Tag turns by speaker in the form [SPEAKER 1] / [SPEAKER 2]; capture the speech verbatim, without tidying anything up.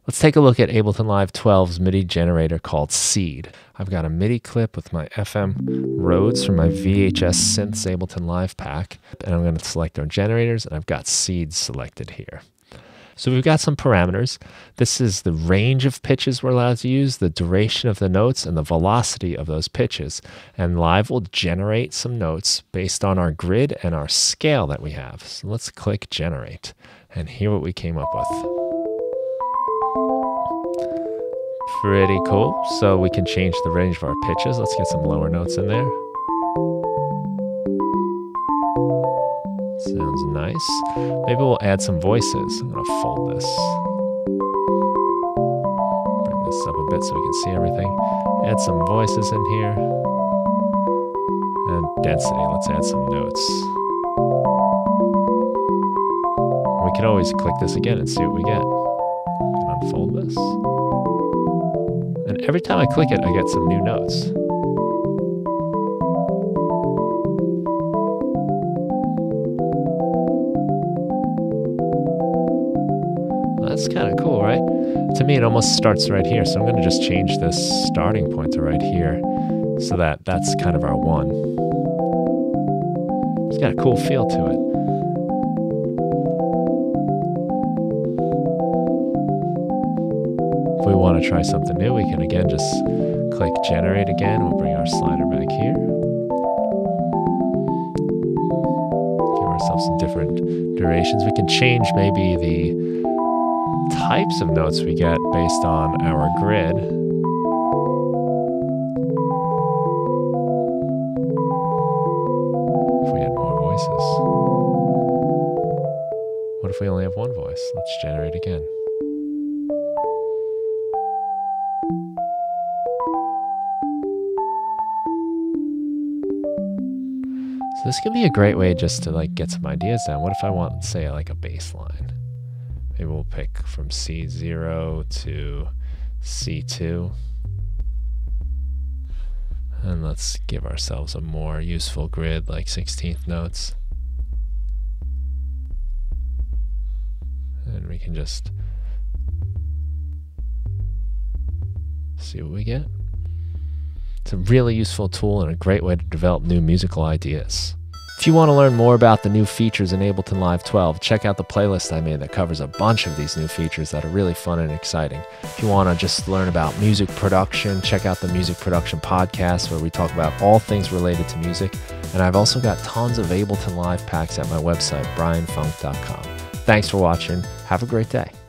[SPEAKER 1] Let's take a look at Ableton Live twelve's MIDI generator called Seed. I've got a MIDI clip with my F M Rhodes from my V H S Synths Ableton Live pack, and I'm going to select our generators, and I've got Seed selected here. So we've got some parameters. This is the range of pitches we're allowed to use, the duration of the notes, and the velocity of those pitches. And Live will generate some notes based on our grid and our scale that we have. So let's click Generate and hear what we came up with. Pretty cool. So we can change the range of our pitches. Let's get some lower notes in there. Sounds nice. Maybe we'll add some voices. I'm going to fold this. Bring this up a bit so we can see everything. Add some voices in here. And density. Let's add some notes. We can always click this again and see what we get. We can unfold this. And every time I click it, I get some new notes. That's kind of cool, right? To me, it almost starts right here. So I'm going to just change this starting point to right here so that that's kind of our one. It's got a cool feel to it. If we want to try something new, we can again just click Generate again. We'll bring our slider back here. Give ourselves some different durations. We can change maybe the types of notes we get based on our grid. If we had more voices. What if we only have one voice? Let's generate again. So this could be a great way just to like get some ideas down. What if I want, say, like a bass line? Maybe we'll pick from C zero to C two. And let's give ourselves a more useful grid, like sixteenth notes. And we can just see what we get. It's a really useful tool and a great way to develop new musical ideas. If you want to learn more about the new features in Ableton Live twelve, check out the playlist I made that covers a bunch of these new features that are really fun and exciting. If you want to just learn about music production, check out the Music Production Podcast where we talk about all things related to music. And I've also got tons of Ableton Live packs at my website, brian funk dot com. Thanks for watching. Have a great day.